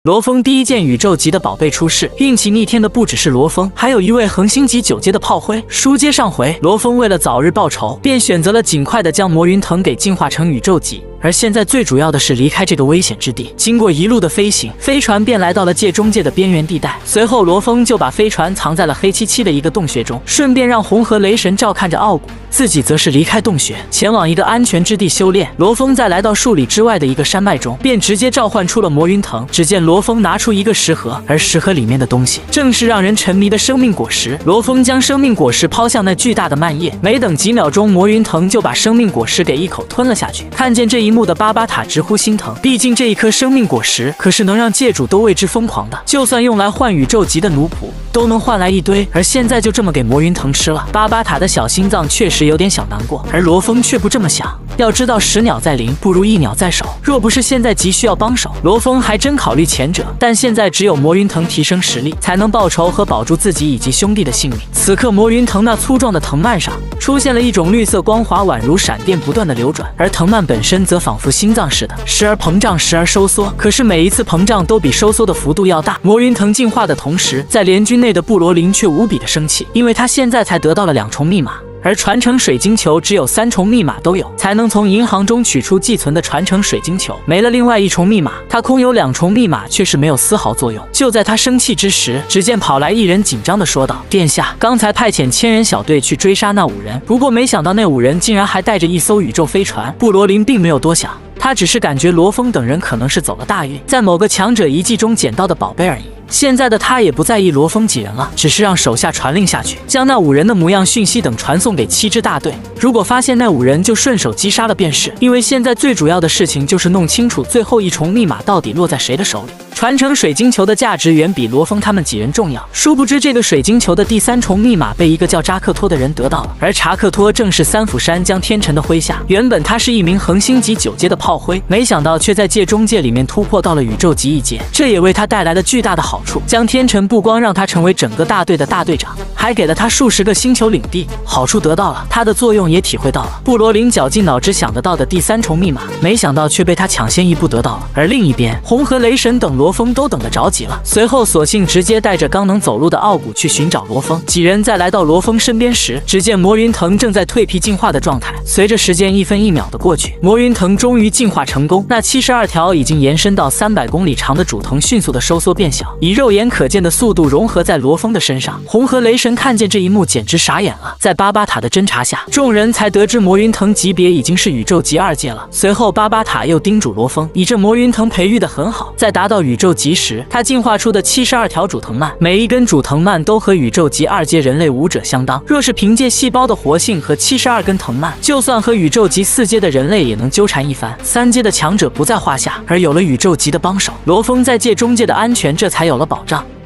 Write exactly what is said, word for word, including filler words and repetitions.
罗峰第一件宇宙级的宝贝出世，运气逆天的不只是罗峰，还有一位恒星级九阶的炮灰。书接上回，罗峰为了早日报仇，便选择了尽快的将魔云腾给进化成宇宙级。而现在最主要的是离开这个危险之地。经过一路的飞行，飞船便来到了界中界的边缘地带。随后，罗峰就把飞船藏在了黑漆漆的一个洞穴中，顺便让红河雷神照看着傲骨，自己则是离开洞穴，前往一个安全之地修炼。罗峰在来到数里之外的一个山脉中，便直接召唤出了魔云腾。只见罗峰拿出一个食盒，而食盒里面的东西正是让人沉迷的生命果实。罗峰将生命果实抛向那巨大的漫叶，没等几秒钟，魔云腾就把生命果实给一口吞了下去。看见这一幕的巴巴塔直呼心疼，毕竟这一颗生命果实可是能让界主都为之疯狂的，就算用来换宇宙级的奴仆都能换来一堆，而现在就这么给魔云腾吃了。巴巴塔的小心脏确实有点小难过，而罗峰却不这么想。要知道十鸟在林不如一鸟在手，若不是现在急需要帮手，罗峰还真考虑前者，但现在只有魔云腾提升实力，才能报仇和保住自己以及兄弟的性命。此刻魔云腾那粗壮的藤蔓上出现了一种绿色光华，宛如闪电不断的流转，而藤蔓本身则仿佛心脏似的，时而膨胀，时而收缩，可是每一次膨胀都比收缩的幅度要大。魔云腾进化的同时，在联军内的布罗林却无比的生气，因为他现在才得到了两重密码，而传承水晶球只有三重密码都有，才能从银行中取出寄存的传承水晶球。没了另外一重密码，他空有两重密码却是没有丝毫作用。就在他生气之时，只见跑来一人紧张地说道：“殿下，刚才派遣千人小队去追杀那五人，不过没想到那五人竟然还带着一艘宇宙飞船。”布罗林并没有多想，他只是感觉罗峰等人可能是走了大运，在某个强者遗迹中捡到的宝贝而已。现在的他也不在意罗峰几人了，只是让手下传令下去，将那五人的模样、讯息等传送给七支大队。如果发现那五人，就顺手击杀了便是。因为现在最主要的事情就是弄清楚最后一重密码到底落在谁的手里。传承水晶球的价值远比罗峰他们几人重要。殊不知，这个水晶球的第三重密码被一个叫扎克托的人得到了，而查克托正是三phủ山将天辰的麾下。原本他是一名恒星级九阶的炮灰，没想到却在界中界里面突破到了宇宙级一阶，这也为他带来了巨大的好处。将天辰不光让他成为整个大队的大队长，还给了他数十个星球领地，好处得到了，他的作用也体会到了。布罗林绞尽脑汁想得到的第三重密码，没想到却被他抢先一步得到了。而另一边，红河雷神等罗峰都等得着急了，随后索性直接带着刚能走路的傲骨去寻找罗峰。几人在来到罗峰身边时，只见魔云腾正在蜕皮进化的状态。随着时间一分一秒的过去，魔云腾终于进化成功，那七十二条已经延伸到三百公里长的主藤迅速的收缩变小，以肉眼可见的速度融合在罗峰的身上。红河雷神看见这一幕简直傻眼了，在巴巴塔的侦查下，众人才得知魔云腾级别已经是宇宙级二阶了。随后巴巴塔又叮嘱罗峰，以这魔云腾培育的很好，在达到宇宙级时，他进化出的七十二条主藤蔓，每一根主藤蔓都和宇宙级二阶人类武者相当。若是凭借细胞的活性和七十二根藤蔓，就算和宇宙级四阶的人类也能纠缠一番，三阶的强者不在话下。而有了宇宙级的帮手，罗峰在界中界的安全这才有了保障。